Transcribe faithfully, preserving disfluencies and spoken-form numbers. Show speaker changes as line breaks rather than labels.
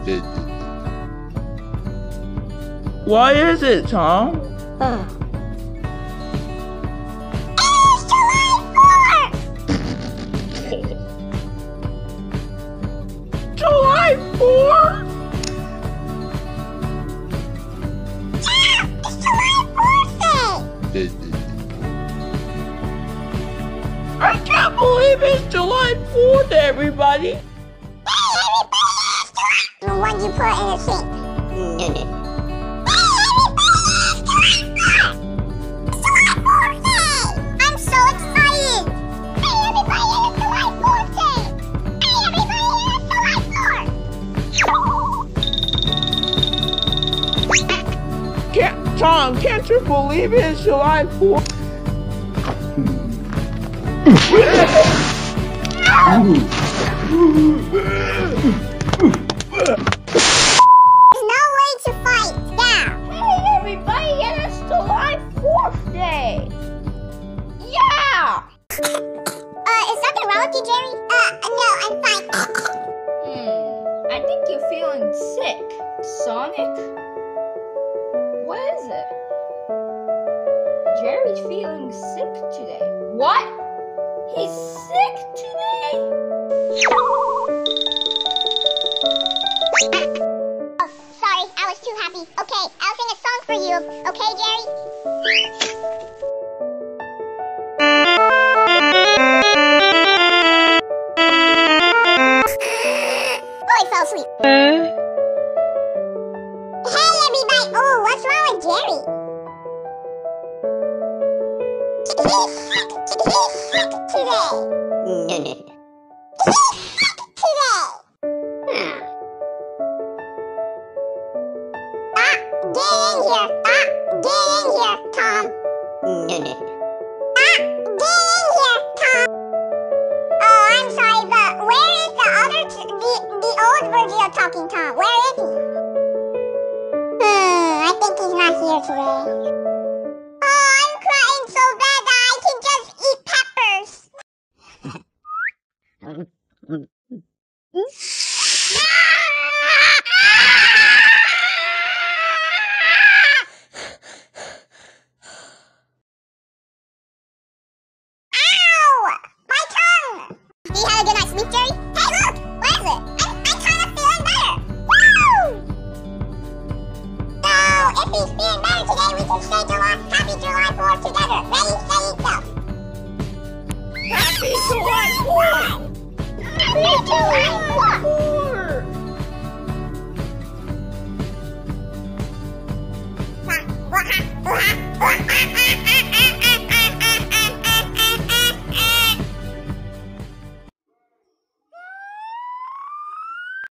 What is it, Tom?
Uh.
July fourth?
Yeah! It's July fourth Day!
I can't believe it's July fourth, everybody!
Hey, everybody, it's July fourth! The one you put in the sink. Hey, everybody, it's July fourth! It's July fourth Day! I'm so excited! Hey, everybody, it's July fourth Day! Hey, everybody, it's July fourth!
Can't, Tom, can't you believe it's July fourth?
There's no way to fight now!
Hey everybody, yeah, it's July fourth Day! Yeah!
Uh, is something wrong with you, Jerry? Uh, no, I'm fine.
Hmm, I think you're feeling sick. Sonic? What is it? Jerry's feeling sick today. What? He's sick today?
Oh, sorry, I was too happy. Okay, I'll sing a song for you. Okay, Jerry? Oh, he fell asleep. Hey, everybody. Oh, what's wrong with Jerry? He's sick. He's sick today. He's sick today. Ah, get in here. Ah, get in here, Tom. Ah, get in here, Tom. Oh, I'm sorry, but where is the other, t the, the old version of Talking Tom? Where is he? Hmm, I think he's not here today. Oh, I'm crying so bad that I can just eat peppers. Ow! My tongue! Did you have a good night's sleep, Jerry? Hey, look! What is it? I'm, I'm kind of feeling better. Woo! So, if he's feeling better today, we can say July, Happy July fourth together. Ready, steady, go.
Happy July fourth!
Happy July fourth!
fourth!